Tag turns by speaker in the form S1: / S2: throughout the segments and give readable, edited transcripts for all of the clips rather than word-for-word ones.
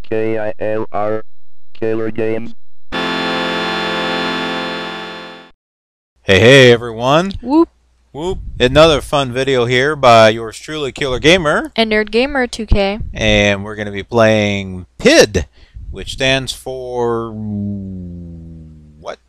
S1: KILR Games.
S2: Hey everyone!
S3: Whoop!
S2: Whoop! Another fun video here by yours truly, KILR Gamer
S3: And NerdGamer 2K.
S2: and we're going to be playing PID, which stands for what?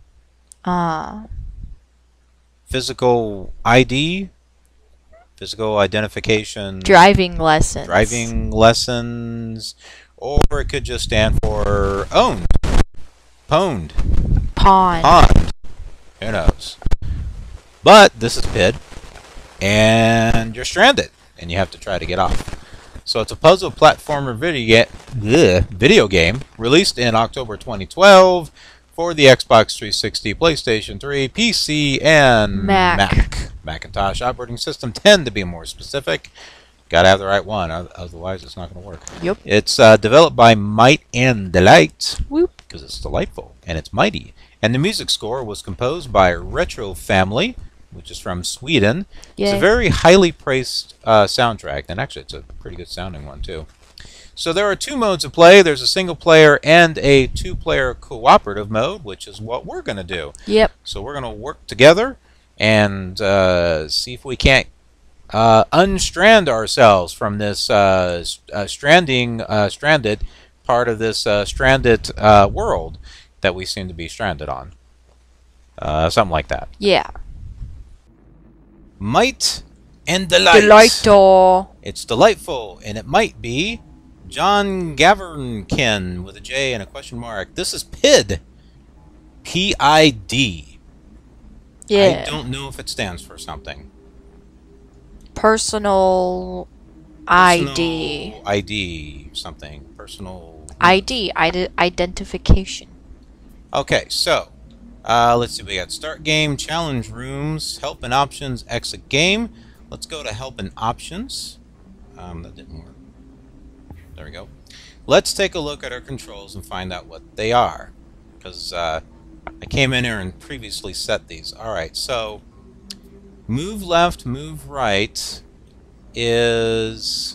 S2: Physical ID? Physical identification.
S3: Driving lessons.
S2: Driving lessons. Or it could just stand for owned. Pwned.
S3: Pond.
S2: Who knows? But this is PID, and you're stranded, and you have to try to get off. So it's a puzzle platformer video game released in October 2012 for the Xbox 360, PlayStation 3, PC, and Macintosh operating system 10 to be more specific. Gotta have the right one, otherwise it's not going to work.
S3: Yep.
S2: It's developed by Might and Delight.
S3: Whoop.
S2: Because it's delightful and it's mighty. And the music score was composed by Retro Family, which is from Sweden.
S3: Yay.
S2: It's a very highly praised soundtrack, and actually it's a pretty good sounding one too. So there are two modes of play. There's a single player and a two-player cooperative mode, which is what we're going to do.
S3: Yep.
S2: So we're going to work together and see if we can't unstrand ourselves from this stranded part of this stranded world that we seem to be stranded on. Something like that.
S3: Yeah.
S2: Might and Delight.
S3: Delightful.
S2: It's delightful, and it might be John Gavernkin with a J and a question mark. This is PID. P-I-D.
S3: Yeah.
S2: I don't know if it stands for something.
S3: Personal ID.
S2: ID. Something. Personal.
S3: ID. Identification.
S2: Okay, so let's see. We got start game, challenge rooms, help and options, exit game. Let's go to help and options. That didn't work. There we go. Let's take a look at our controls and find out what they are, because I came in here and previously set these. All right, so move left, move right is.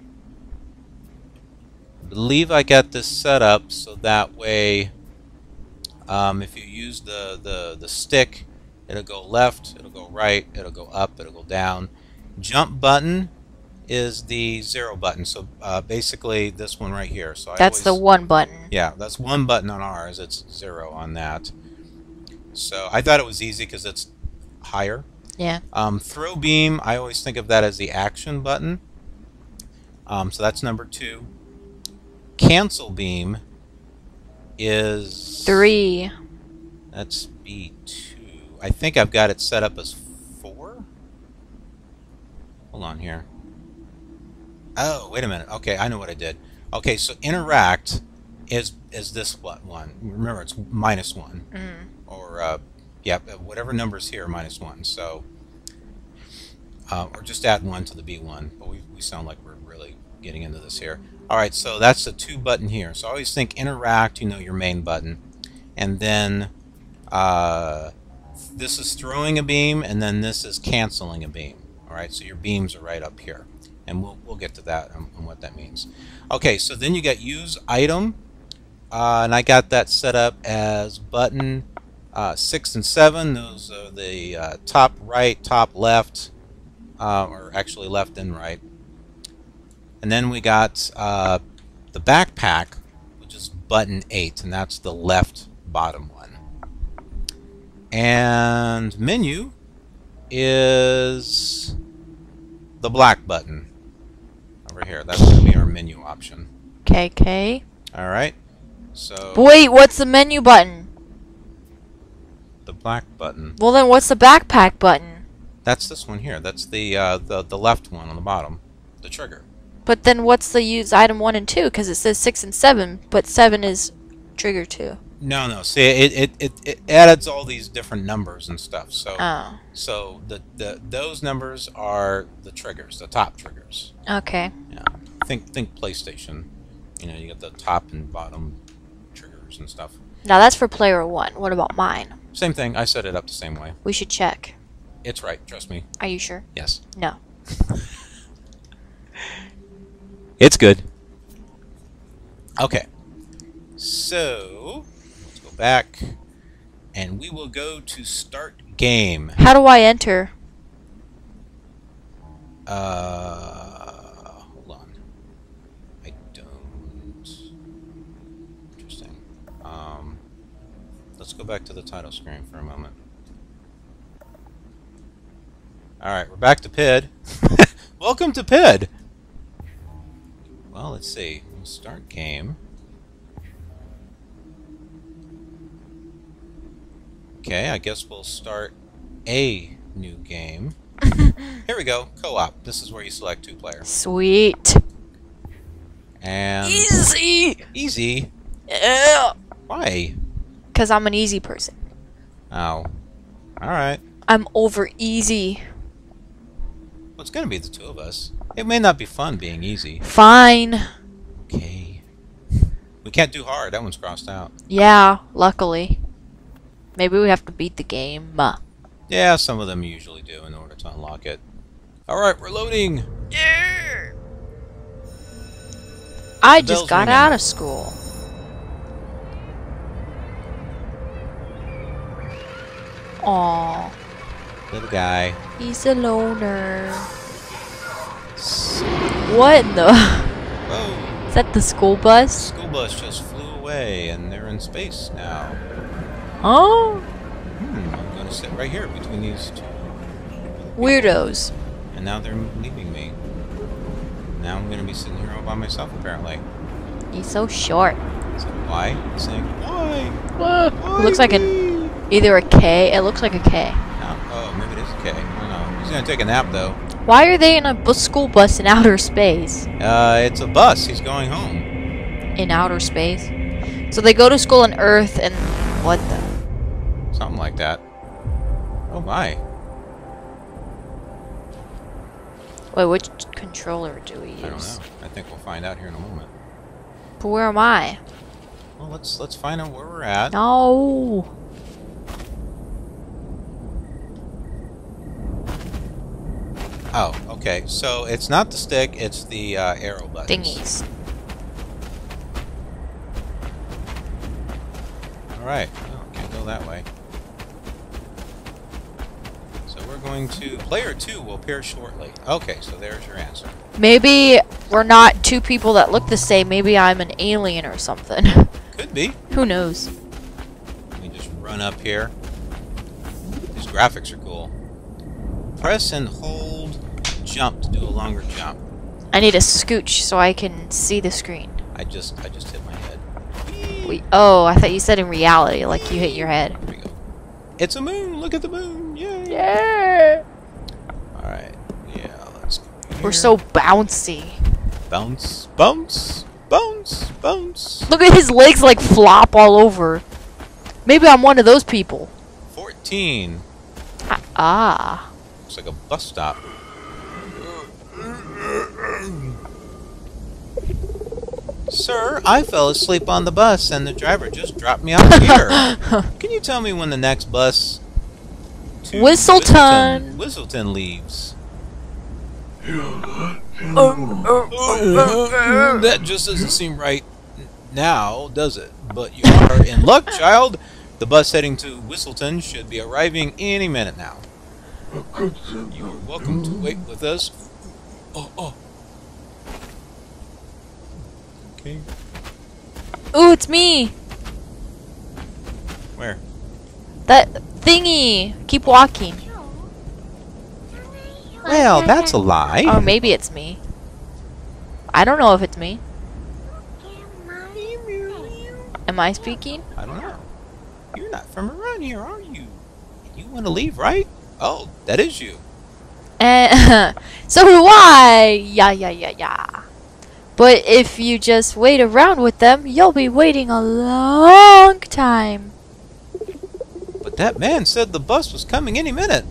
S2: I believe I got this set up so that way. If you use the stick, it'll go left, it'll go right, it'll go up, it'll go down. Jump button is the 0 button, so basically this one right here. So
S3: That's the 1 button.
S2: Yeah, that's 1 button on ours. It's 0 on that. So I thought it was easy because it's higher.
S3: Yeah.
S2: Throw beam, I always think of that as the action button. So that's number 2. Cancel beam is
S3: 3.
S2: That's B2. I think I've got it set up as 4. Hold on here. Oh, wait a minute. Okay, I know what I did. Okay, so interact is this one. Remember, it's -1. Or yeah, whatever number's here, -1. So or just add 1 to the B1. But we sound like we're really getting into this here. Alright, so that's the 2 button here. So I always think interact, your main button. And then this is throwing a beam, and then this is canceling a beam. Alright, so your beams are right up here. And we'll get to that and what that means. Okay, so then you got use item. And I got that set up as button 6 and 7. Those are the top right, top left, or actually left and right. And then we got the backpack, which is button 8, and that's the left bottom one. And menu is the black button over here. That's going to be our menu option.
S3: KK.
S2: Alright, so
S3: Wait, what's the menu button?
S2: the black button.
S3: Well, then what's the backpack button?
S2: That's this one here. That's the left one on the bottom, the trigger.
S3: But then what's the use item 1 and 2? Because it says 6 and 7, but 7 is trigger 2.
S2: No. See, it adds all these different numbers and stuff. So so those numbers are the triggers, the top triggers.
S3: Okay.
S2: Yeah. Think PlayStation. You got the top and bottom triggers and stuff.
S3: Now that's for player 1. What about mine?
S2: Same thing. I set it up the same way.
S3: We should check.
S2: It's right. Trust me.
S3: Are you sure?
S2: Yes.
S3: No.
S2: It's good. Okay. So, let's go back. And we will go to start game.
S3: How do I enter?
S2: Hold on. I don't. Interesting. Let's go back to the title screen for a moment. Alright, we're back to PID. Welcome to PID! Well, let's see. We'll start game. Okay, I guess we'll start a new game. Here we go, co-op. This is where you select 2 players.
S3: Sweet.
S2: And
S3: Easy.
S2: easy.
S3: Yeah.
S2: Why?
S3: Because I'm an easy person.
S2: Oh. Alright.
S3: I'm over easy.
S2: Well, it's gonna be the 2 of us. It may not be fun being easy.
S3: Fine.
S2: Okay. We can't do hard. That one's crossed out.
S3: Yeah, luckily. Maybe we have to beat the game.
S2: Yeah, some of them usually do in order to unlock it. Alright, we're loading!
S3: Yeah. I
S2: The
S3: just
S2: bell's
S3: got
S2: ringing.
S3: out of school. Aw,
S2: Little guy.
S3: he's a loner. What in the...
S2: Whoa!
S3: Is that the school bus?
S2: School bus just flew away and they're in space now.
S3: Huh?
S2: I'm gonna sit right here between these 2.
S3: Weirdos.
S2: And now they're leaving me. Now I'm gonna be sitting here all by myself apparently.
S3: He's so short.
S2: So why? Saying why?
S3: It looks like either a K. It looks like a K.
S2: No. Oh, maybe it is a K. I don't know. He's gonna take a nap though.
S3: Why are they in a school bus in outer space?
S2: It's a bus. He's going home.
S3: In outer space? So they go to school on Earth and... What the...
S2: Something like that. Oh my.
S3: Wait, which controller do we use?
S2: I don't know. I think we'll find out here in a moment.
S3: But where am I?
S2: Well, let's find out where we're at.
S3: No.
S2: Oh, okay. So it's not the stick, it's the arrow buttons.
S3: Thingies.
S2: Alright. Oh, can't go that way. So we're going to... Player 2 will appear shortly. Okay, so there's your answer.
S3: Maybe we're not 2 people that look the same. Maybe I'm an alien or something.
S2: Could be.
S3: Who knows?
S2: Let me just run up here. These graphics are cool. Press and hold jump to do a longer jump.
S3: I need a scooch so I can see the screen.
S2: I just hit my head.
S3: Oh, I thought you said in reality, like you hit your head.
S2: Here we go. It's a moon! Look at the moon! Yay!
S3: Yeah.
S2: Alright. Yeah, let's go here.
S3: We're so bouncy.
S2: Bounce, bounce, bounce, bounce.
S3: Look at his legs like flop all over. Maybe I'm one of those people.
S2: 14.
S3: Ah.
S2: Looks like a bus stop. Sir, I fell asleep on the bus and the driver just dropped me off here. Can you tell me when the next bus to
S3: Whistleton.
S2: Whistleton leaves? That just doesn't seem right now, does it? But you are in luck, child. The bus heading to Whistleton should be arriving any minute now. You are welcome to wait with us. Oh. Okay.
S3: Ooh, it's me.
S2: Where?
S3: That thingy. Keep walking.
S2: Well, that's a lie.
S3: Or maybe it's me. I don't know if it's me. Am I speaking?
S2: I don't know. You're not from around here, are you? You want to leave, right? Oh, that is you.
S3: So do I. Yeah. But if you just wait around with them, you'll be waiting a long time.
S2: But that man said the bus was coming any minute.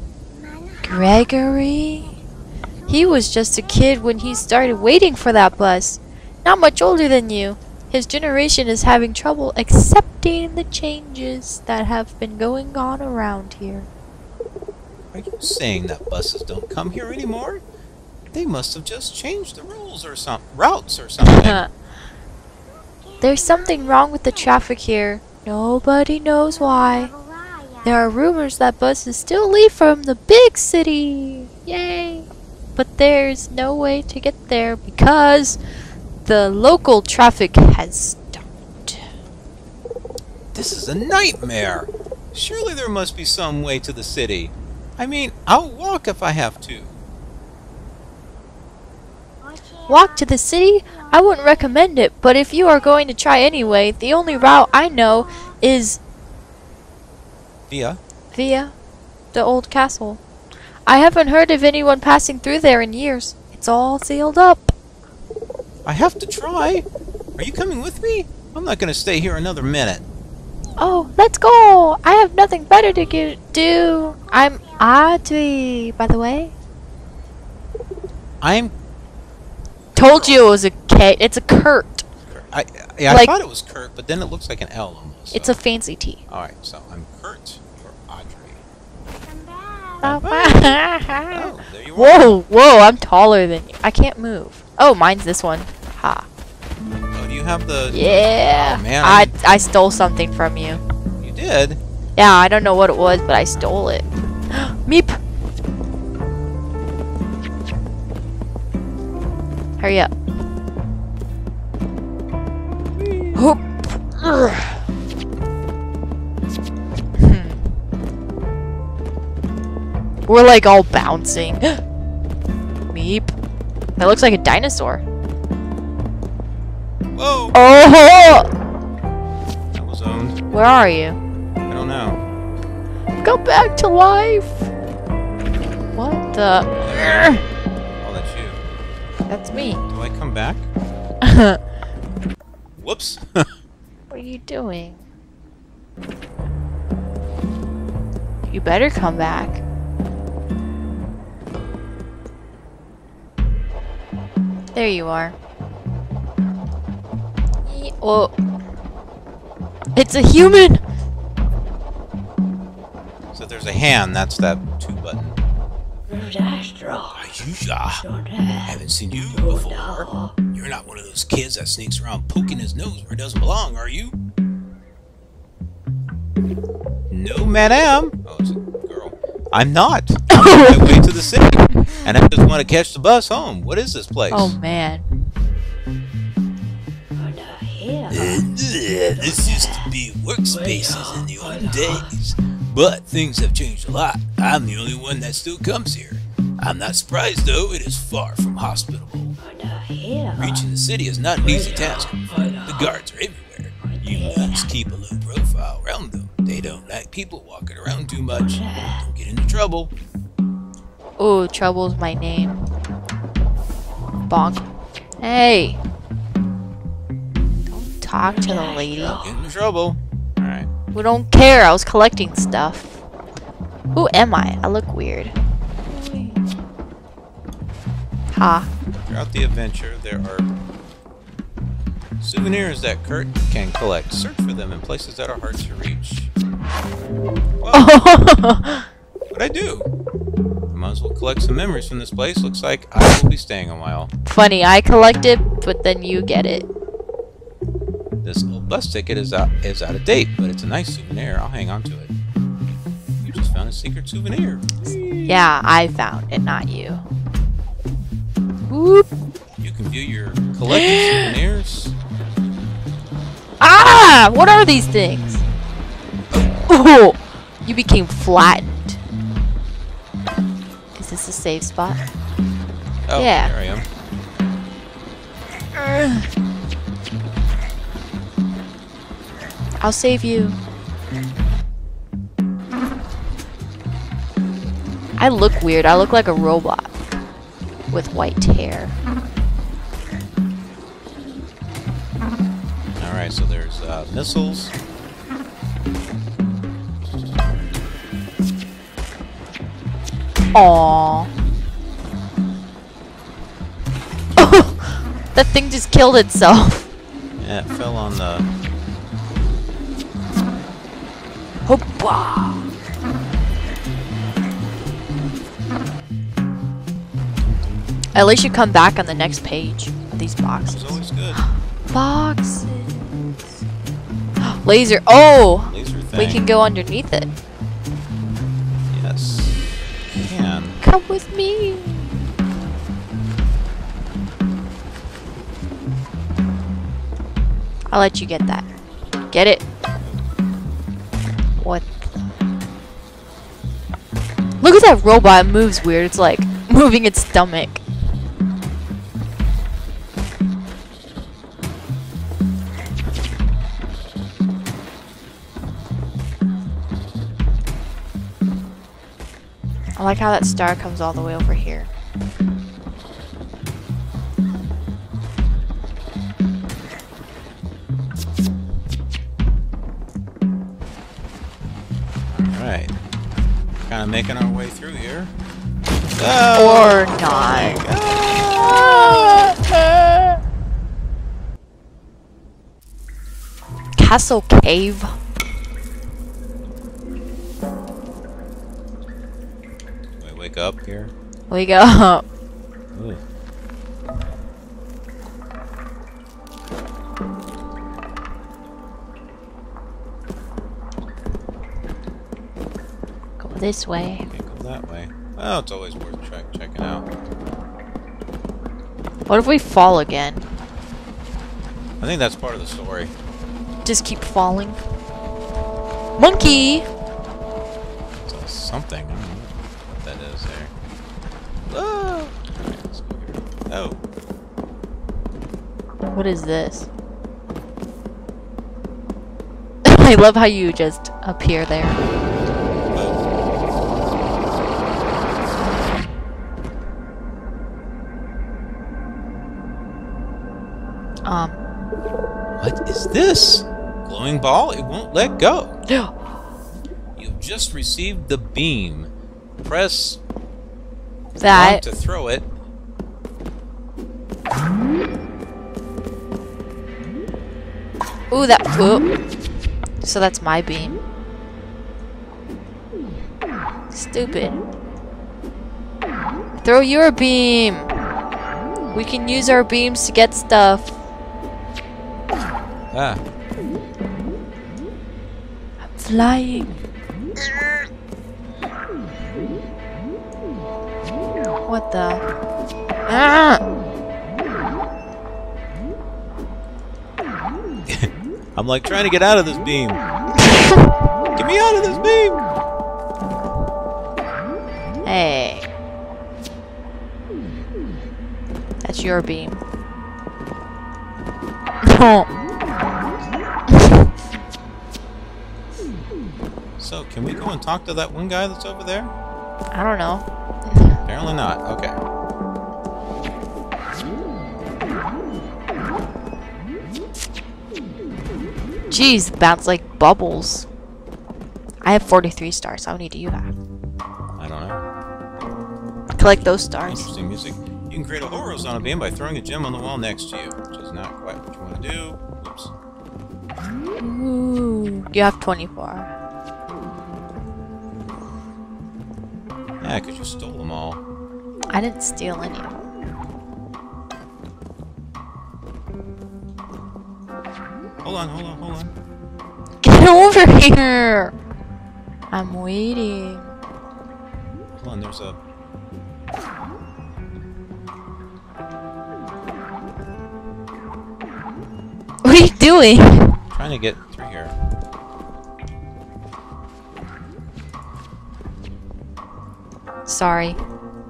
S3: Gregory? He was just a kid when he started waiting for that bus. Not much older than you. His generation is having trouble accepting the changes that have been going on around here.
S2: Are you saying that buses don't come here anymore? They must have just changed the rules or routes or something.
S3: There's something wrong with the traffic here. Nobody knows why. There are rumors that buses still leave from the big city. Yay! But there's no way to get there because the local traffic has stopped.
S2: This is a nightmare. Surely there must be some way to the city. I mean, I'll walk if I have to.
S3: Walk to the city? I wouldn't recommend it, but if you are going to try anyway, the only route I know is
S2: Via
S3: the old castle. I haven't heard of anyone passing through there in years. It's all sealed up.
S2: I have to try. Are you coming with me? I'm not going to stay here another minute.
S3: Oh, let's go! I have nothing better to do. I'm Audrey, by the way.
S2: I'm...
S3: Told you it was a K. It's a Kurt.
S2: I
S3: Like-
S2: thought it was Kurt, but then it looks like an L almost. So.
S3: It's a fancy T.
S2: Alright, so I'm Kurt or Audrey.
S3: Oh,
S2: Oh, there you are.
S3: whoa, whoa, I'm taller than you. I can't move. Oh, mine's this one. Ha.
S2: Oh, do you have the...
S3: Yeah.
S2: Oh, man,
S3: I stole something from you.
S2: You did?
S3: Yeah, I don't know what it was, but I stole it. Meep. Hurry up. Hoop. We're like all bouncing. Meep. That looks like a dinosaur.
S2: Whoa!
S3: Oh!
S2: That was owned.
S3: Where are you?
S2: I don't know.
S3: Go back to life. What the?
S2: Oh, that's you.
S3: That's me.
S2: Do I come back? Whoops.
S3: What are you doing? You better come back. There you are. Oh. It's a human!
S2: So there's a hand, that's that 2 button. Haven't seen you before. You're not one of those kids that sneaks around poking his nose where it doesn't belong, are you? No, madam. Oh, it's a girl. I'm not. I'm on my way to the city, and I just want to catch the bus home. What is this place?
S3: Oh man.
S2: This used to be workspaces in the old days, but things have changed a lot. I'm the only one that still comes here. I'm not surprised, though. It is far from hospitable. Reaching the city is not an easy task. The guards are everywhere. You must keep a low profile around them. They don't like people walking around too much. Don't get into trouble.
S3: Oh, Trouble's my name. Bonk. Hey! Don't talk to the lady.
S2: Get into trouble. Alright.
S3: We don't care. I was collecting stuff. Who am I? I look weird. Ha.
S2: Throughout the adventure, there are souvenirs that Kurt can collect. Search for them in places that are hard to reach. Whoa. What'd I do? I might as well collect some memories from this place. Looks like I will be staying a while.
S3: Funny, I collect it, but then you get it.
S2: This old bus ticket is out of date, but it's a nice souvenir. I'll hang on to it. You just found a secret souvenir.
S3: Yeah, I found it, not you. Whoop.
S2: You can view your collected souvenirs.
S3: Ah! What are these things? Oh! You became flattened. Is this a safe spot?
S2: Oh,
S3: Yeah.
S2: there I am.
S3: I'll save you. I look weird. I look like a robot with white hair.
S2: Alright, so there's missiles.
S3: Aww. That thing just killed itself.
S2: Yeah, it fell on the...
S3: Hoppa. At least you come back on the next page of these
S2: It's
S3: boxes.
S2: always good.
S3: Boxes. Laser. Oh!
S2: Laser thing.
S3: We can go underneath it.
S2: Yes. We can.
S3: Come with me. I'll let you get that. Get it. What? Look at that robot. It moves weird. It's like moving its stomach. I like how that star comes all the way over here.
S2: Alright. Kind of making our way through here.
S3: Or not. Castle Cave.
S2: Wait, wake up here.
S3: Wake up.
S2: Ooh.
S3: Go this way.
S2: Can't go that way. Well, it's always worth checking out.
S3: What if we fall again?
S2: I think that's part of the story.
S3: Just keep falling. Monkey!
S2: It's something. I don't know what that is there. Oh! Alright, let's go here. Oh!
S3: What is this? I love how you just appear there.
S2: What is this? Glowing ball? It won't let go. You've just received the beam. Press
S3: That.
S2: to throw it.
S3: Ooh, that. Ooh. So that's my beam. Stupid. Throw your beam. We can use our beams to get stuff.
S2: Ah.
S3: I'm flying. What the? Ah!
S2: I'm like trying to get out of this beam. Get me out of this beam!
S3: Hey. That's your beam.
S2: So, can we go and talk to that one guy that's over there?
S3: I don't know.
S2: Apparently not. Okay.
S3: Jeez, bounce like bubbles. I have 43 stars. How many do you have?
S2: I don't know.
S3: Collect those stars.
S2: Interesting music. You can create a Horizontal beam by throwing a gem on the wall next to you, which is not quite what you want to do. Oops.
S3: Ooh, you have 24.
S2: Yeah, because you stole them all.
S3: I didn't steal any.
S2: Hold on.
S3: Get over here! I'm waiting.
S2: Hold on, there's a...
S3: What are you doing?
S2: trying to get through here.
S3: Sorry.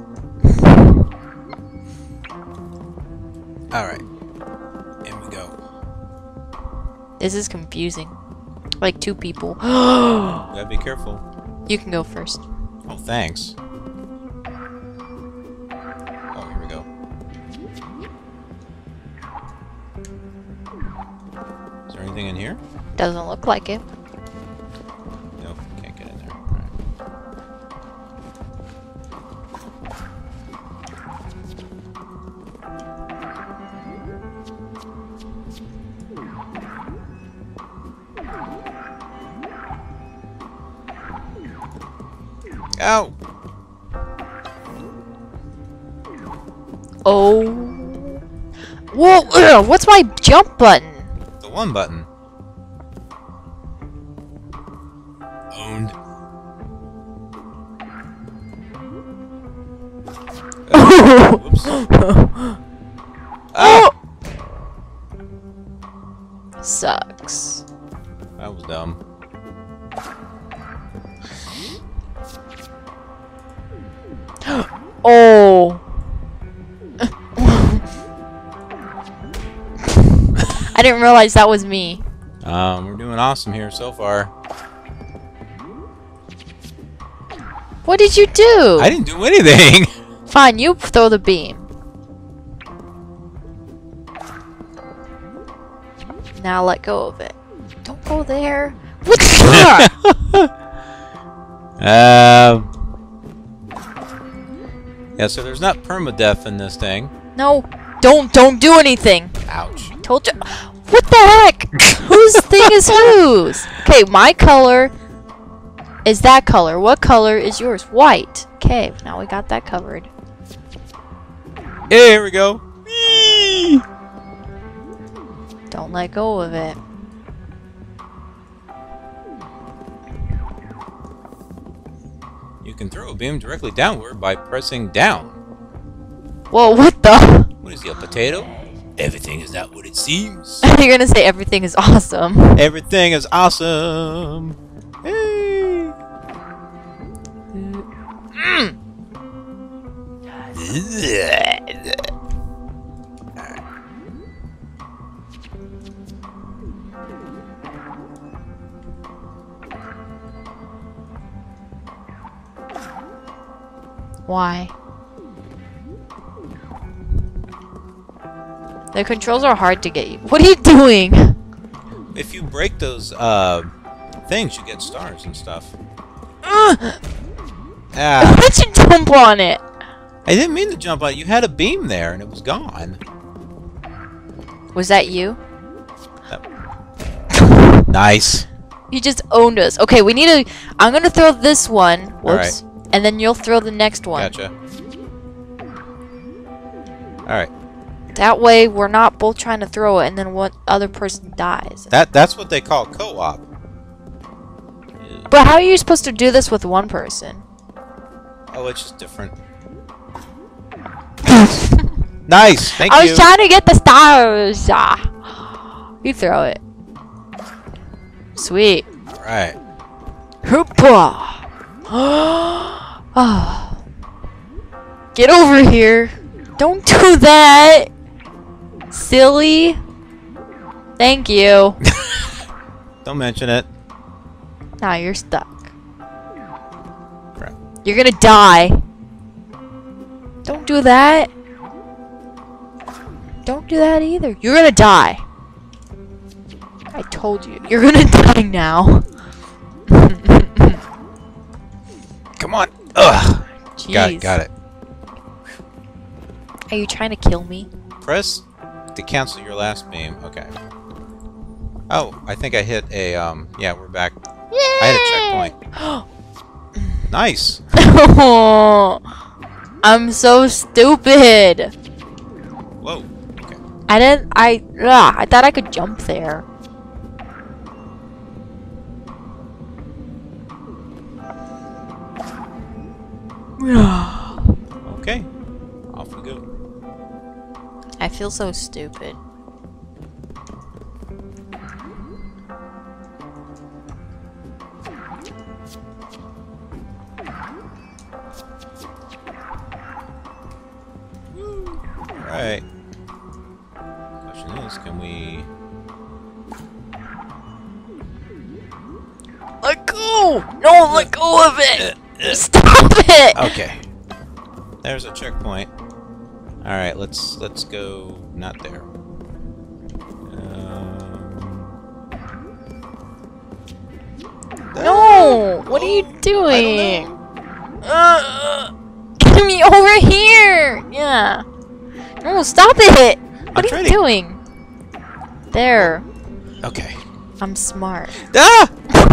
S2: Alright. In we go.
S3: This is confusing. Like two people.
S2: Gotta be careful.
S3: You can go first.
S2: Oh, thanks. Oh, here we go. Is there anything in here?
S3: Doesn't look like it.
S2: Nope, can't get in there. Alright. Ow!
S3: Oh. Whoa! Ugh, what's my jump button?
S2: The one button. Whoops. Oh!
S3: Sucks.
S2: That was dumb.
S3: Oh. I didn't realize that was me.
S2: We're doing awesome here so far.
S3: What did you do?
S2: I didn't do anything.
S3: Fine, you throw the beam. Now let go of it. Don't go there. What the?
S2: Yeah, so there's not permadeath in this thing.
S3: No, don't do anything.
S2: Ouch.
S3: Told you. What the heck? Whose thing is whose? Okay, my color is that color. What color is yours? White. Okay, now we got that covered.
S2: Hey, here we go. Whee!
S3: Don't let go of it.
S2: You can throw a beam directly downward by pressing down.
S3: Whoa, what the?
S2: What is he, a potato? Everything is not what it seems.
S3: You're gonna say everything is awesome.
S2: Everything is awesome. Hey.
S3: Why? The controls are hard to get you. What are you doing?
S2: If you break those things, you get stars and stuff.
S3: Why
S2: Ah,
S3: did you jump on it?
S2: I didn't mean to jump on it. You had a beam there and it was gone.
S3: Was that you?
S2: Nice.
S3: You just owned us. Okay, we need to... I'm gonna throw this one. Whoops.
S2: Alright.
S3: And then you'll throw the next one.
S2: Gotcha. Alright.
S3: That way, we're not both trying to throw it and then one other person dies.
S2: That's what they call co-op.
S3: But how are you supposed to do this with one person?
S2: Oh, it's just different. Nice! Thank
S3: I
S2: you!
S3: was trying to get the stars! Ah. You throw it. Sweet.
S2: Alright.
S3: Hoopa! Ah. Get over here! Don't do that! Silly! Thank you.
S2: Don't mention it.
S3: Now you're stuck.
S2: Crap.
S3: You're gonna die. Don't do that. Don't do that either. You're gonna die. I told you. You're gonna die now.
S2: Come on! Ugh!
S3: Jeez.
S2: Got it.
S3: Are you trying to kill me?
S2: Press to cancel your last beam. Okay. Oh, I think I hit a, yeah, we're back.
S3: Yay!
S2: I hit a checkpoint. Nice!
S3: I'm so stupid.
S2: Whoa. Okay.
S3: I thought I could jump there.
S2: Okay. Off we go.
S3: I feel so stupid.
S2: Alright. Question is, can we...
S3: Let go! No, let go of it! Stop it!
S2: Okay. There's a checkpoint. Alright, let's go... not there.
S3: No! What are you doing? Get me over here! Yeah. No, stop it! What are you doing? There.
S2: Okay.
S3: I'm smart.
S2: Ah!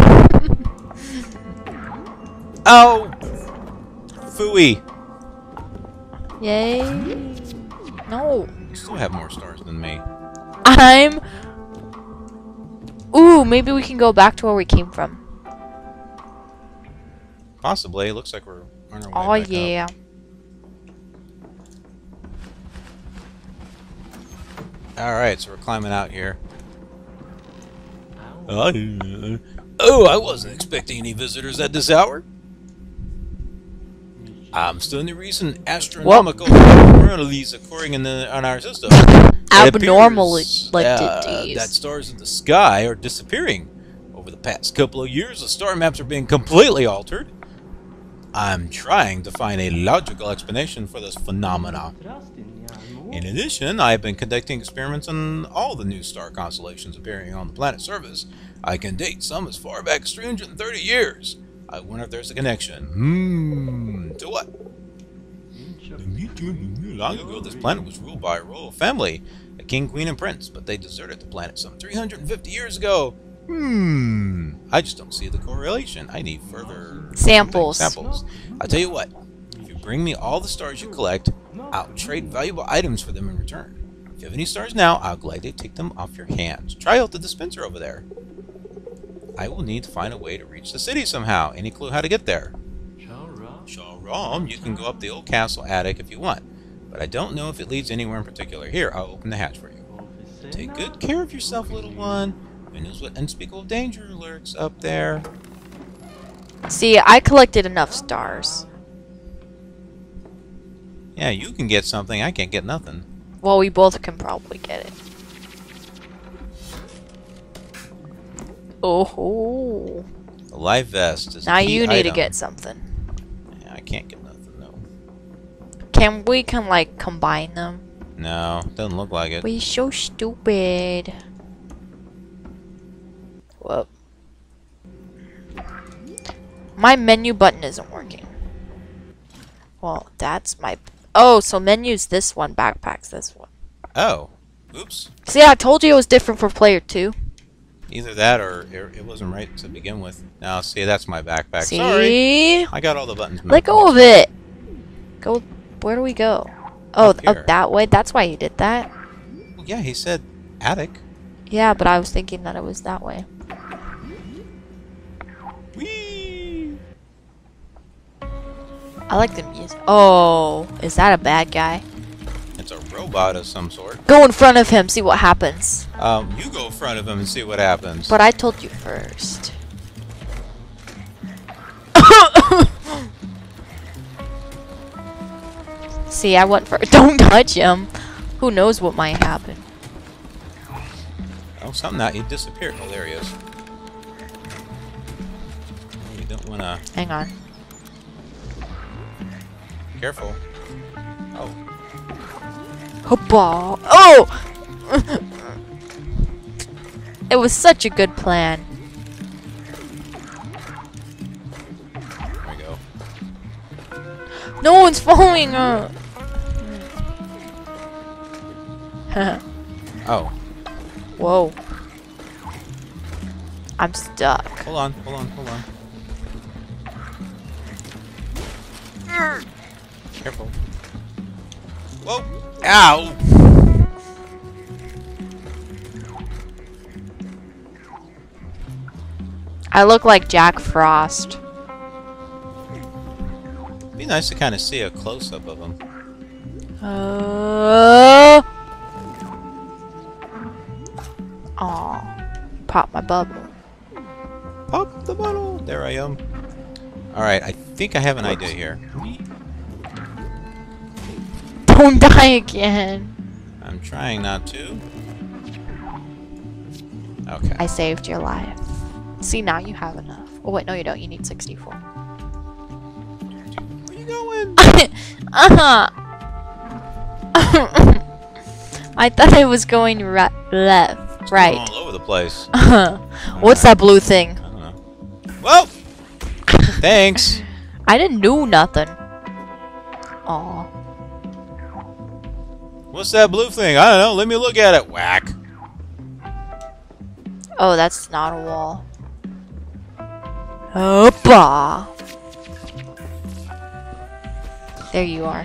S2: Oh! Phooey!
S3: Yay. No.
S2: You still have more stars than me.
S3: Ooh, maybe we can go back to where we came from.
S2: Possibly. It looks like we're on our way
S3: Oh
S2: back
S3: yeah.
S2: up. Alright, so we're climbing out here. Oh, I wasn't expecting any visitors at this hour. I'm still in the recent astronomical anomalies occurring on our system.
S3: Abnormalities.
S2: That stars in the sky are disappearing. Over the past couple of years, the star maps are being completely altered. I'm trying to find a logical explanation for this phenomena. In addition, I have been conducting experiments on all the new star constellations appearing on the planet's surface. I can date some as far back as 330 years. I wonder if there's a connection. To what? Long ago, this planet was ruled by a royal family, a king, queen, and prince, but they deserted the planet some 350 years ago. I just don't see the correlation. I need further
S3: samples.
S2: I'll tell you what. If you bring me all the stars you collect, I'll trade valuable items for them in return. If you have any stars now, I'll gladly take them off your hands. Try out the dispenser over there. I will need to find a way to reach the city somehow. Any clue how to get there? Shalom, you can go up the old castle attic if you want, but I don't know if it leads anywhere in particular. Here, I'll open the hatch for you. Take good care of yourself, little one. Who knows what unspeakable danger lurks up there?
S3: See, I collected enough stars.
S2: Yeah, you can get something. I can't get nothing.
S3: Well, we both can probably get it. Oh.
S2: The life vest is
S3: now
S2: a key
S3: you need
S2: item.
S3: to get something.
S2: Yeah, I can't get nothing, no.
S3: Can we like combine them?
S2: No, doesn't look like it.
S3: We so stupid. Whoa. My menu button isn't working. Well, that's my... Oh, so menu's this one, backpack's this one.
S2: Oh. Oops.
S3: See, I told you it was different for player 2.
S2: Either that or it wasn't right to begin with. Now, see, that's my backpack.
S3: See?
S2: Sorry. I got all the buttons.
S3: Let go of it. Go. Where do we go? Oh,
S2: Up here.
S3: that way? That's why you did that?
S2: Well, yeah, he said attic.
S3: Yeah, but I was thinking that it was that way.
S2: Whee!
S3: I like the music. Oh, is that a bad guy?
S2: It's a robot of some sort.
S3: Go in front of him, see what happens.
S2: You go in front of him and see what happens.
S3: But I told you first. See, I went first. Don't touch him. Who knows what might happen.
S2: Oh, something that he disappeared. Oh, there he is. You don't want to...
S3: Hang on.
S2: Careful. Oh.
S3: Hoppa. Oh! It was such a good plan.
S2: There we go.
S3: No one's following her.
S2: Oh.
S3: Whoa. I'm stuck.
S2: Hold on, hold on, hold on. Careful. Whoa! Ow!
S3: I look like Jack Frost.
S2: It'd be nice to kind of see a close-up of him.
S3: Aw. Pop my bubble.
S2: Pop the bottle! There I am. Alright, I think I have an idea here.
S3: Don't die again.
S2: I'm trying not to. Okay.
S3: I saved your life. See, now you have enough. Oh, wait, no, you don't. You need 64.
S2: Where you going?
S3: I thought I was going left.
S2: It's
S3: Right.
S2: going all over the place.
S3: What's that blue thing?
S2: I don't know. Whoa! Thanks.
S3: I didn't do nothing. Aw.
S2: What's that blue thing? I don't know. Let me look at it. Whack.
S3: Oh, that's not a wall. Hoppa! There you are.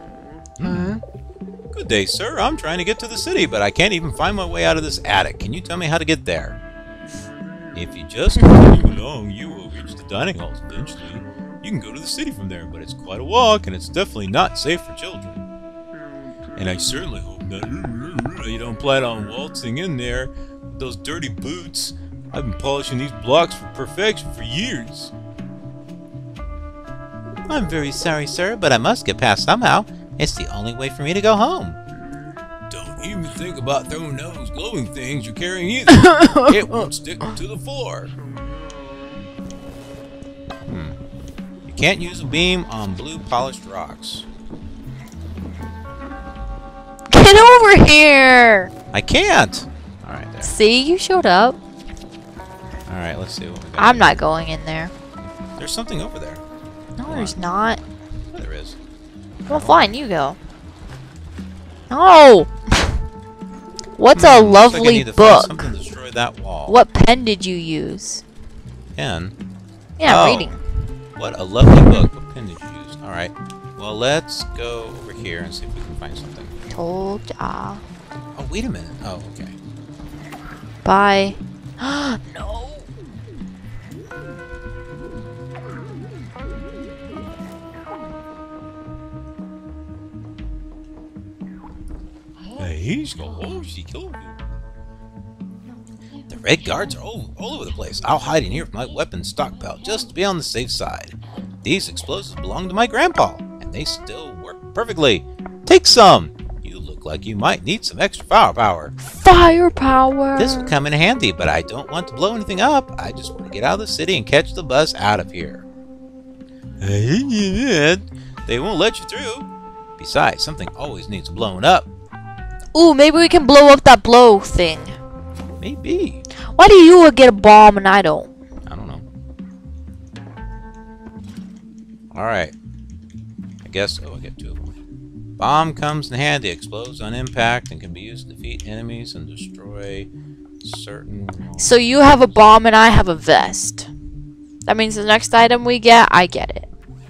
S2: Good day, sir. I'm trying to get to the city, but I can't even find my way out of this attic. Can you tell me how to get there? If you just continue along, you will reach the dining halls eventually. You can go to the city from there, but it's quite a walk, and it's definitely not safe for children. And I certainly hope You don't plan on waltzing in there with those dirty boots. I've been polishing these blocks for perfection for years. I'm very sorry, sir, but I must get past somehow. It's the only way for me to go home. Don't even think about throwing those glowing things you're carrying either. It won't stick to the floor. You can't use a beam on blue polished rocks.
S3: Get over here!
S2: I can't! Alright, there.
S3: See, you showed up.
S2: Alright, let's see what we got.
S3: I'm not going in there.
S2: There's something over there.
S3: No, there's not.
S2: Yeah, there is.
S3: Well, fine, you go. No! What's a
S2: Looks like I
S3: lovely
S2: need to find
S3: book?
S2: something to destroy that wall.
S3: What pen did you use?
S2: Pen?
S3: Yeah, I'm
S2: Oh.
S3: reading.
S2: What a lovely book. What pen did you use? Alright. Well, let's go over here and see if we can find something.
S3: Told ya.
S2: Oh, wait a minute. Oh, okay.
S3: Bye. No.
S2: The red guards are all over the place. I'll hide in here with my weapons stockpile just to be on the safe side. These explosives belong to my grandpa, and they still work perfectly. Take some. You look like you might need some extra firepower.
S3: Firepower.
S2: This will come in handy, but I don't want to blow anything up. I just want to get out of the city and catch the bus out of here. They won't let you through. Besides, something always needs blown up.
S3: Ooh, maybe we can blow up that blow thing.
S2: Maybe.
S3: Why do you get a bomb and I don't?
S2: I don't know. Alright. I guess... Oh, I get two of them. Bomb comes in handy. Explodes on impact and can be used to defeat enemies and destroy certain...
S3: So you have a bomb and I have a vest. That means the next item we get, I get it.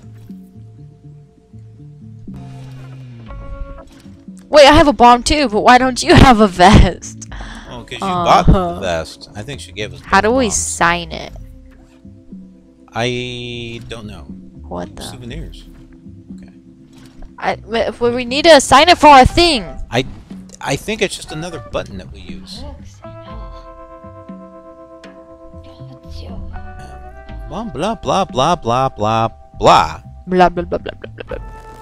S3: Wait, I have a bomb too, but why don't you have a vest?
S2: Oh, because you bought the vest. I think she gave us
S3: How do we
S2: bombs.
S3: sign it?
S2: I don't know.
S3: What the?
S2: Souvenirs. Okay.
S3: We need to sign it for our thing.
S2: I think it's just another button that we use. Blah blah blah blah blah blah blah.
S3: Blah blah blah blah blah blah.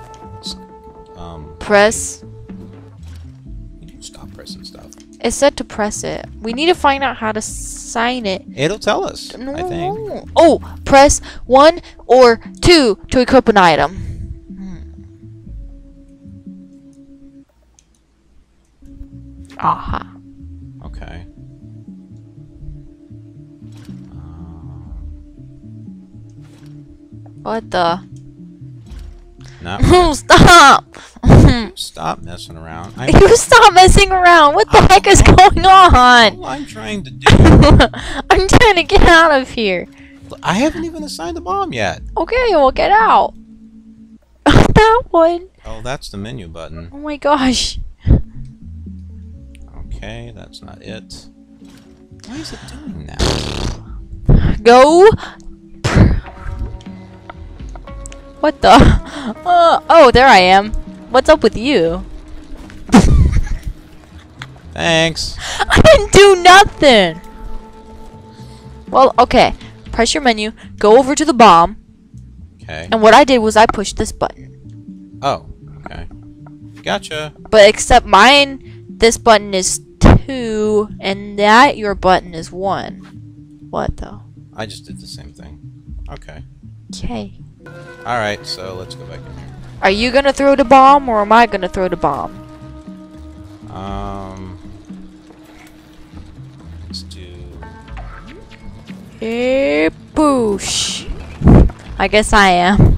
S3: Press.
S2: You stop pressing stuff.
S3: It said to press it. We need to find out how to sign it.
S2: It'll tell us.
S3: No.
S2: I think.
S3: Oh, press 1 or 2 to equip an item. Aha.
S2: Okay.
S3: What the?
S2: Not
S3: Stop!
S2: Stop messing around.
S3: You stop messing around. What the heck is going on?
S2: All I'm trying to do.
S3: I'm trying to get out of here.
S2: I haven't even assigned the bomb yet.
S3: Okay, well, get out. That one.
S2: Oh, that's the menu button.
S3: Oh my gosh.
S2: Okay, that's not it. Why is it doing that?
S3: Go. What the? Oh, there I am. What's up with you?
S2: Thanks.
S3: I didn't do nothing. Well, okay. Press your menu. Go over to the bomb.
S2: Okay.
S3: And what I did was I pushed this button.
S2: Oh, okay. Gotcha.
S3: But except mine, this button is 2, and that your button is 1. What though?
S2: I just did the same thing. Okay.
S3: Okay.
S2: Alright, so let's go back in here.
S3: Are you gonna throw the bomb, or am I gonna throw the bomb?
S2: Let's do...
S3: Hey, boosh. I guess I am.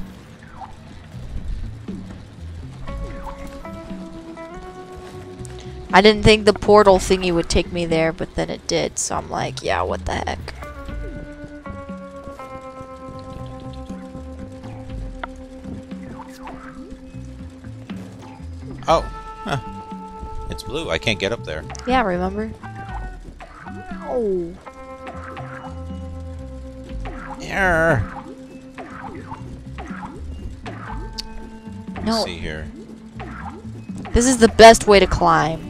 S3: I didn't think the portal thingy would take me there, but then it did, so I'm like, yeah, what the heck.
S2: Oh, huh. It's blue. I can't get up there.
S3: Yeah, remember? Oh.
S2: Error.
S3: No.
S2: Let's see here.
S3: This is the best way to climb.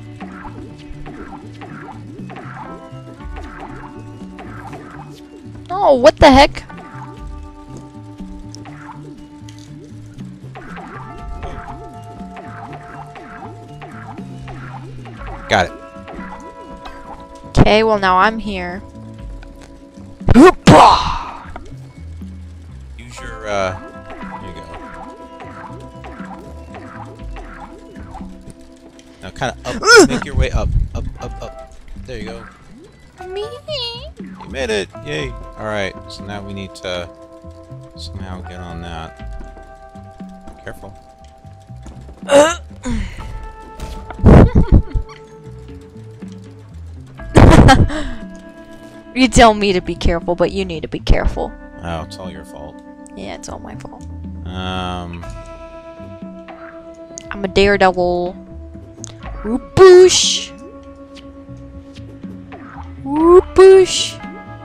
S3: Oh, what the heck?
S2: Got it.
S3: Okay, well now I'm here.
S2: Use your, here you go. Now kind of up, make your way up, up, up, up. There you go. You made it! Yay! Alright, so now we need to somehow get on that. Careful.
S3: You tell me to be careful, but you need to be careful.
S2: Oh, it's all your fault.
S3: Yeah, it's all my fault.
S2: Um...
S3: I'm a daredevil. Whoopoosh! Whoopoosh!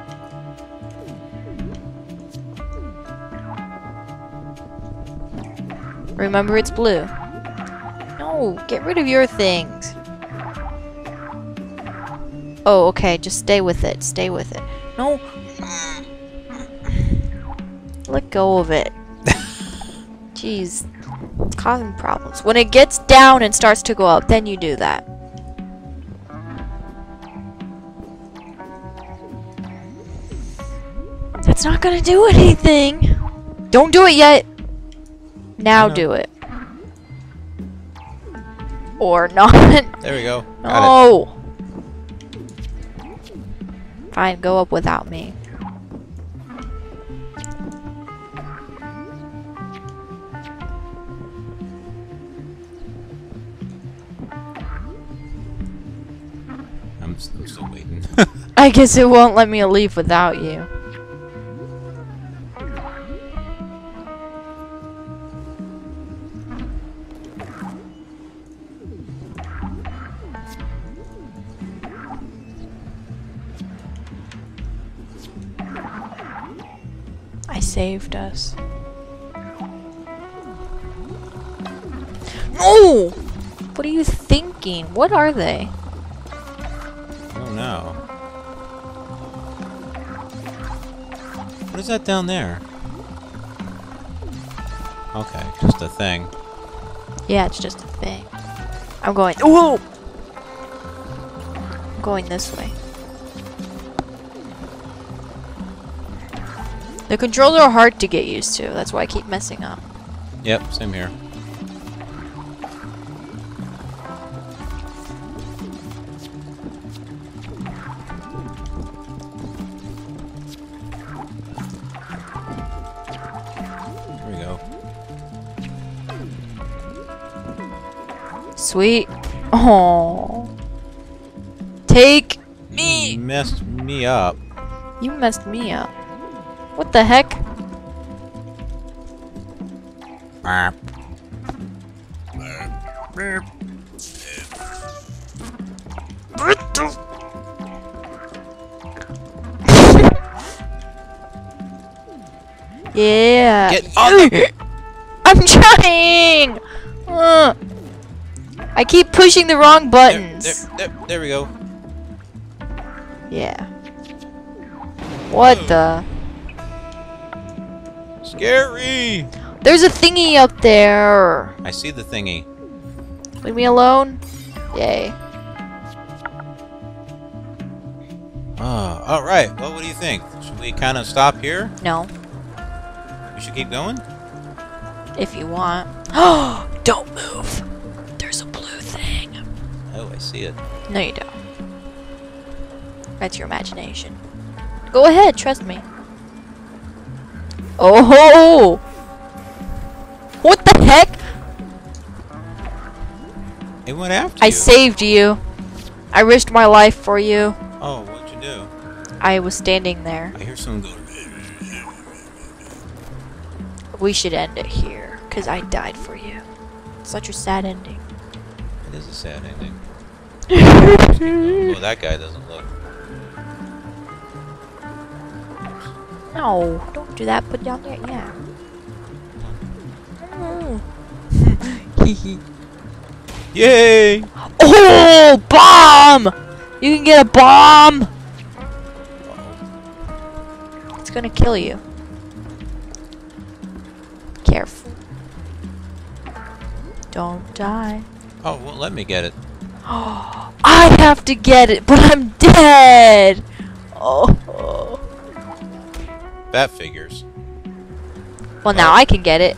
S3: Remember, it's blue. No, get rid of your things. Oh, okay, just stay with it. Stay with it. No. Let go of it. Jeez. It's causing problems. When it gets down and starts to go up, then you do that. That's not gonna do anything. Don't do it yet. Now do it. Or not.
S2: There we go. Got
S3: No. Fine, go up without me.
S2: I'm still waiting.
S3: I guess it won't let me leave without you. I saved us. No! What are you thinking? What are they?
S2: Oh no. What is that down there? Okay, just a thing.
S3: Yeah, it's just a thing. I'm going. Whoa! I'm going this way. The controls are hard to get used to. That's why I keep messing up.
S2: Yep, same here. Here we go.
S3: Sweet. Oh. Take me.
S2: You messed me up.
S3: You messed me up. What the heck? Yeah.
S2: Get on the
S3: I'm trying. I keep pushing the wrong buttons.
S2: There we go.
S3: Yeah. What the?
S2: Scary!
S3: There's a thingy up there.
S2: I see the thingy.
S3: Leave me alone. Yay.
S2: Alright. Well, what do you think? Should we kind of stop here?
S3: No.
S2: We should keep going?
S3: If you want. Oh, don't move. There's a blue thing.
S2: Oh, I see it.
S3: No, you don't. That's your imagination. Go ahead, trust me. Oh! What the heck?
S2: It went after you.
S3: I saved you. I risked my life for you.
S2: Oh, what'd you do?
S3: I was standing there.
S2: I hear someone go.
S3: We should end it here, because I died for you. Such a sad ending.
S2: It is a sad ending. Well, that guy doesn't look.
S3: No, don't do that. Put down there. Yeah.
S2: Yay!
S3: Oh, bomb! You can get a bomb. It's gonna kill you. Careful. Don't die.
S2: Oh, it won't let me get it.
S3: I have to get it, but I'm dead. Oh.
S2: That figures.
S3: Well, now I can get it.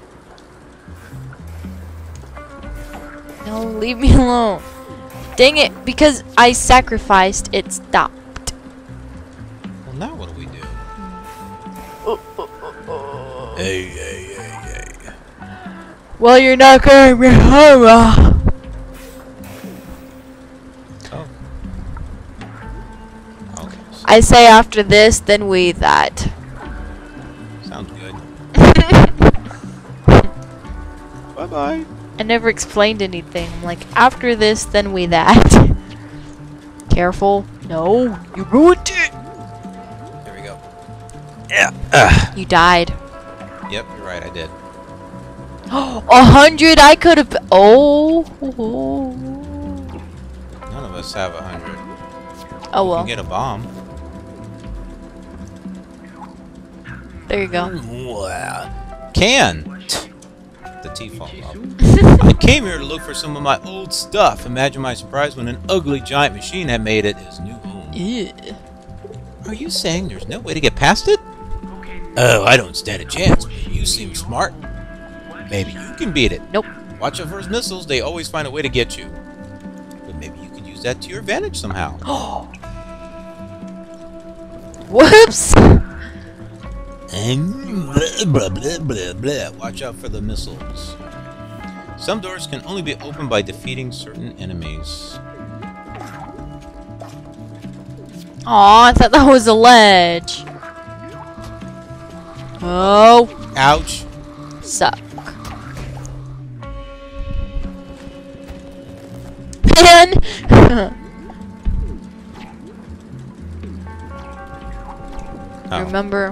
S3: No, leave me alone. Dang it, because I sacrificed, it stopped.
S2: Well, now what do we do? Hey.
S3: Well, you're not gonna be home.
S2: Oh. Okay.
S3: I say after this, then we that.
S2: Sounds good. Bye-bye.
S3: I never explained anything. I'm like, after this, then we that. Careful. No, you ruined it.
S2: There we go. Yeah.
S3: You died.
S2: Yep, you're right, I did.
S3: 100, I could have. Oh.
S2: None of us have 100.
S3: Oh
S2: You
S3: well.
S2: can get a bomb.
S3: There you go.
S2: Can! The T falls off. I came here to look for some of my old stuff. Imagine my surprise when an ugly giant machine had made it his new home.
S3: Ew.
S2: Are you saying there's no way to get past it? Oh, I don't stand a chance, but you seem smart. Maybe you can beat it.
S3: Nope.
S2: Watch out for his missiles, they always find a way to get you. But maybe you could use that to your advantage somehow.
S3: Whoops.
S2: And blah, blah, blah, blah. Watch out for the missiles. Some doors can only be opened by defeating certain enemies.
S3: Aw, I thought that was a ledge. Oh.
S2: Ouch.
S3: Suck. Man.
S2: Oh.
S3: Remember.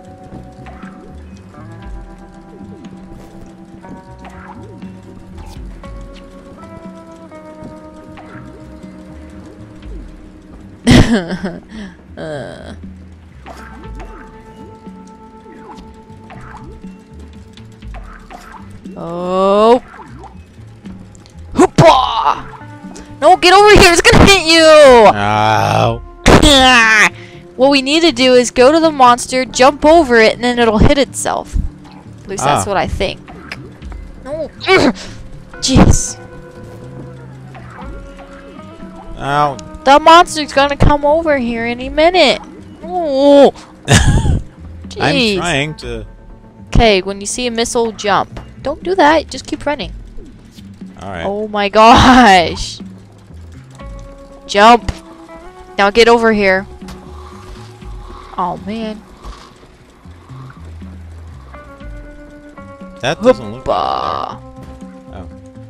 S3: Oh. Hoopah! No, get over here. It's gonna hit you.
S2: Ow.
S3: What we need to do is go to the monster, jump over it, and then it'll hit itself. At least that's what I think. No. Jeez.
S2: Ow.
S3: The monster's gonna come over here any minute. Oh.
S2: I'm
S3: Jeez.
S2: trying to...
S3: Okay, when you see a missile, jump. Don't do that. Just keep running.
S2: Alright.
S3: Oh my gosh. Jump. Now get over here. Oh man.
S2: That doesn't look
S3: Hoopah.
S2: Oh.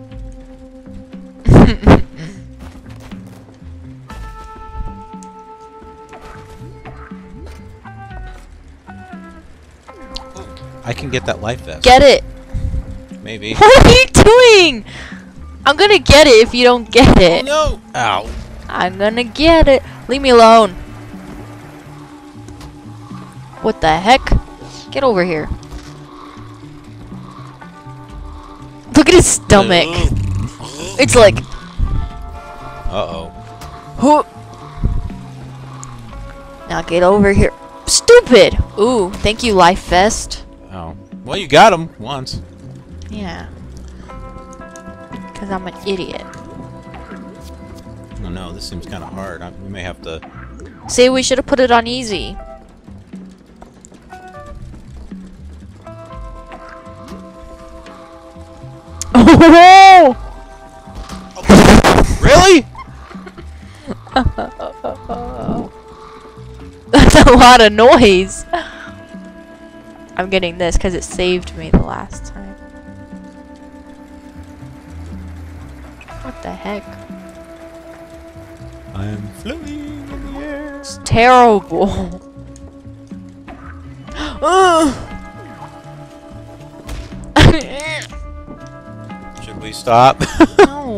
S2: I can get that life vest.
S3: Get it.
S2: Maybe.
S3: What are you doing? I'm gonna get it if you don't get
S2: Oh
S3: it.
S2: no! Ow.
S3: I'm gonna get it. Leave me alone. What the heck? Get over here. Look at his stomach. It's like...
S2: Uh-oh.
S3: Huh. Now get over here. Stupid! Ooh, thank you, Life Vest.
S2: Oh. Well, you got him once.
S3: Yeah. Because I'm an idiot.
S2: Oh no, this seems kind of hard. We may have to...
S3: See, we should have put it on easy. Oh!
S2: Really?
S3: That's a lot of noise. I'm getting this because it saved me the last time. What the heck?
S2: I'm floating in the air.
S3: It's terrible.
S2: Should we stop?
S3: No.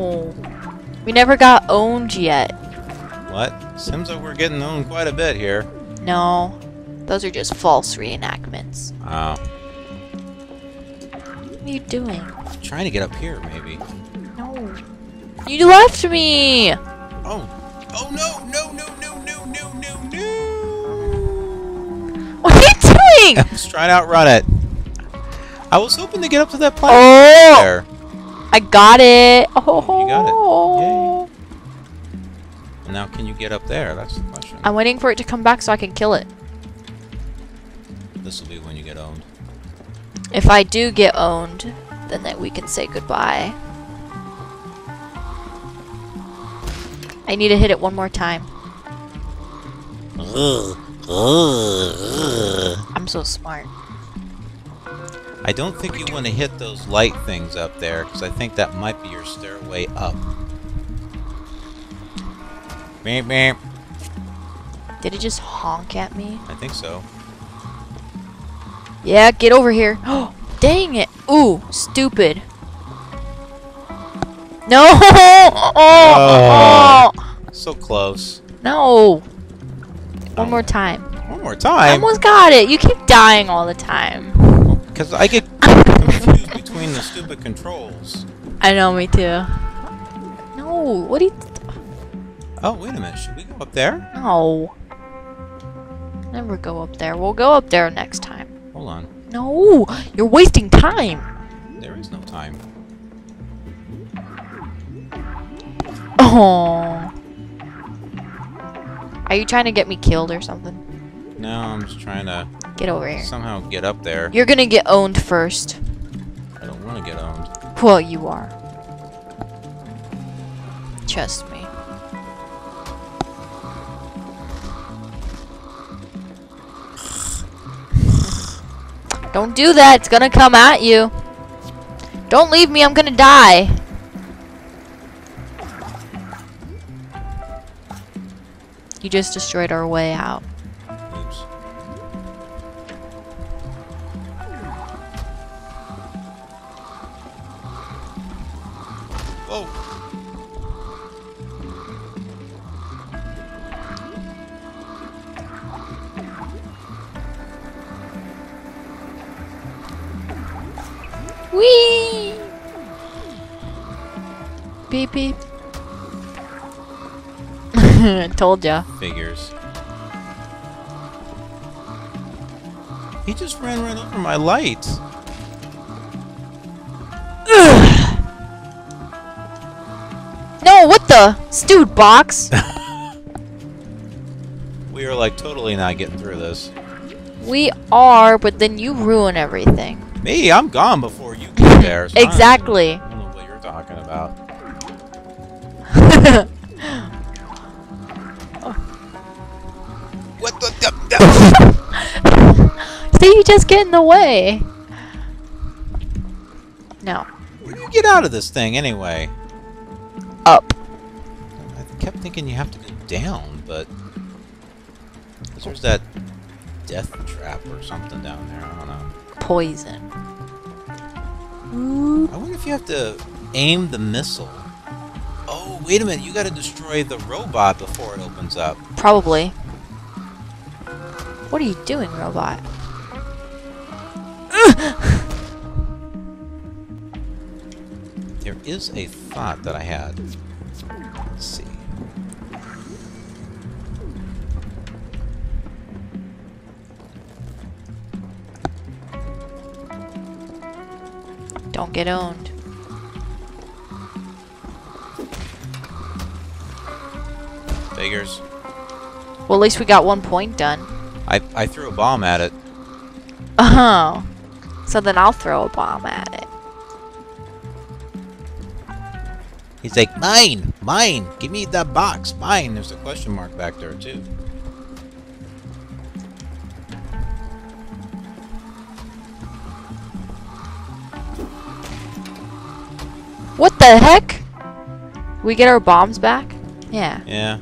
S3: We never got owned yet.
S2: What? Seems like we're getting owned quite a bit here.
S3: No. Those are just false reenactments.
S2: Oh.
S3: What are you doing?
S2: I'm trying to get up here, maybe.
S3: No. You left me!
S2: Oh. Oh, no, no, no, no, no, no, no, no!
S3: What are you doing?
S2: I was trying to outrun it. I was hoping to get up to that platform there.
S3: I got it. Oh,
S2: you got it. Yay. And now can you get up there? That's the question.
S3: I'm waiting for it to come back so I can kill it.
S2: This will be when you get owned.
S3: If I do get owned, then that we can say goodbye. I need to hit it one more time. I'm so smart.
S2: I don't think you want to hit those light things up there, because I think that might be your stairway up. Beep, beep.
S3: Did it just honk at me?
S2: I think so.
S3: Yeah, get over here. Oh, dang it. Ooh, stupid. No!
S2: Oh. So close.
S3: No. One more time.
S2: One more
S3: I
S2: time?
S3: almost got it. You keep dying all the time.
S2: Because I get confused between the stupid controls.
S3: I know, me too. No, what are you...
S2: Oh, wait a minute. Should we go up there?
S3: No. Never go up there. We'll go up there next time.
S2: Hold on.
S3: No, you're wasting time.
S2: There is no time.
S3: Oh. Are you trying to get me killed or something?
S2: No, I'm just trying to
S3: Get over here.
S2: somehow get up there.
S3: You're gonna get owned first.
S2: I don't want to get owned.
S3: Well, you are. Trust me. Don't do that. It's gonna come at you. Don't leave me. I'm gonna die. You just destroyed our way out.
S2: Oops. Whoa.
S3: Whee! Beep beep. Told ya.
S2: Figures. He just ran right over my light.
S3: No, what the? Stewed box.
S2: We are like totally not getting through this.
S3: We are, but then you ruin everything.
S2: Me, I'm gone before you get there. So
S3: Exactly.
S2: I don't know what you're talking about. What the?
S3: See, you just get in the way. No.
S2: Where do you get out of this thing anyway?
S3: Up.
S2: I kept thinking you have to go down, but 'cause there's that death trap or something down there. I don't know.
S3: Poison.
S2: I wonder if you have to aim the missile. Oh, wait a minute. You got to destroy the robot before it opens up.
S3: Probably. What are you doing, robot?
S2: There is a thought that I had. Let's see.
S3: Don't get owned.
S2: Figures.
S3: Well, at least we got 1 point done.
S2: I threw a bomb at it.
S3: Oh. So then I'll throw a bomb at it.
S2: He's like, mine! Mine! Give me that box! Mine! There's a question mark back there, too.
S3: What the heck? We get our bombs back? Yeah.
S2: Yeah.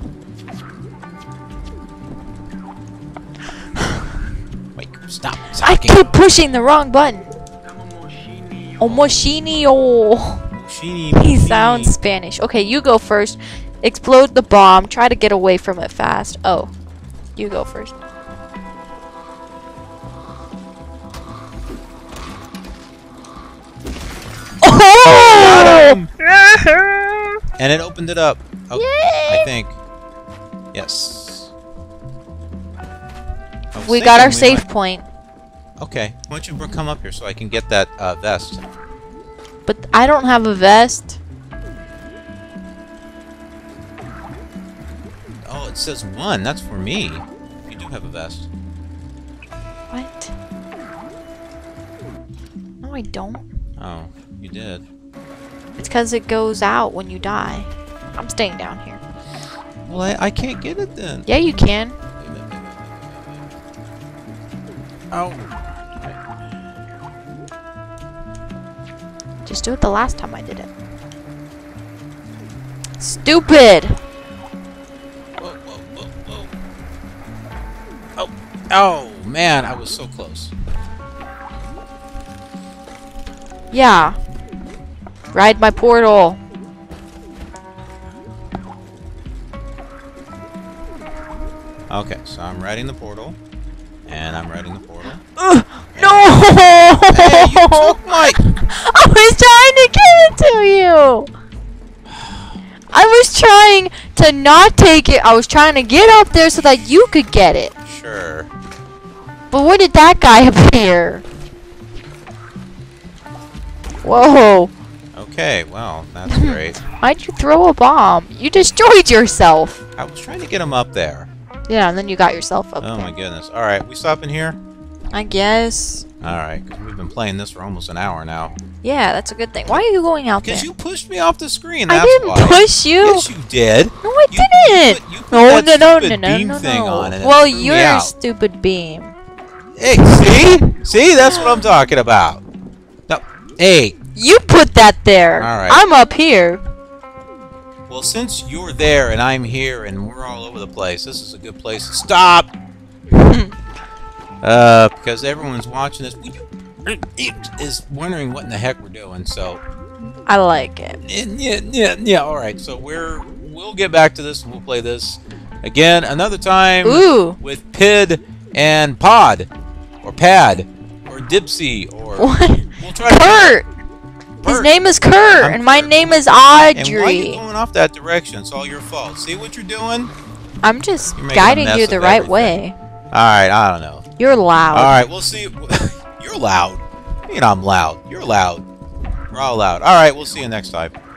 S2: Wait, stop
S3: I
S2: talking!
S3: keep pushing the wrong button. Omoshinio. He sounds Spanish. Okay, you go first. Explode the bomb. Try to get away from it fast. Oh, you go first. Oh!
S2: And it opened it up. Oh,
S3: Yay!
S2: I think. Yes.
S3: We got our save point.
S2: Okay. Why don't you come up here so I can get that vest?
S3: But I don't have a vest.
S2: Oh, it says 1. That's for me. You do have a vest.
S3: What? No, I don't.
S2: Oh, you did.
S3: It's because it goes out when you die. I'm staying down here.
S2: Well, I can't get it then.
S3: Yeah, you can.
S2: Oh.
S3: Just do it the last time I did it. Stupid!
S2: Whoa, whoa, whoa, whoa. Oh. Oh, man, I was so close.
S3: Yeah. Ride my portal.
S2: Okay, so I'm riding the portal. And I'm riding the portal.
S3: No!
S2: Hey, you took my...
S3: I was trying to give it to you! I was trying to not take it. I was trying to get up there so that you could get it.
S2: Sure.
S3: But where did that guy appear? Whoa.
S2: Okay, well, that's great.
S3: Why'd you throw a bomb? You destroyed yourself.
S2: I was trying to get him up there.
S3: Yeah, and then you got yourself up
S2: Oh
S3: there.
S2: my goodness. Alright, we stopping here?
S3: I guess.
S2: Alright, because we've been playing this for almost an hour now.
S3: Yeah, that's a good thing. Why are you going out there?
S2: Because you pushed me off the screen,
S3: I
S2: that's
S3: didn't
S2: why.
S3: push you.
S2: Yes, you did.
S3: No, I
S2: You
S3: didn't.
S2: put
S3: No,
S2: that stupid
S3: no,
S2: beam thing on and it
S3: Well,
S2: threw me
S3: you're a
S2: out.
S3: stupid beam.
S2: Hey, see? See? That's what I'm talking about. No, hey.
S3: You put that there.
S2: All right.
S3: I'm up here.
S2: Well, since you're there and I'm here and we're all over the place, this is a good place to stop. Because everyone's watching this is wondering what in the heck we're doing. So
S3: I like it.
S2: yeah. All right. So we'll get back to this and we'll play this again another time.
S3: Ooh.
S2: With Pid and Pod or Pad or Dipsy or
S3: What?
S2: we'll try to
S3: Kurt. His name is Kurt, and my name is Audrey.
S2: And why are you going off that direction? It's all your fault. See what you're doing?
S3: I'm just
S2: You're making a
S3: guiding
S2: mess
S3: you
S2: of
S3: the right
S2: everything.
S3: way.
S2: Alright, I don't know.
S3: You're loud.
S2: Alright, we'll see. You're loud. You know I'm loud. You're loud. We're all loud. Alright, we'll see you next time.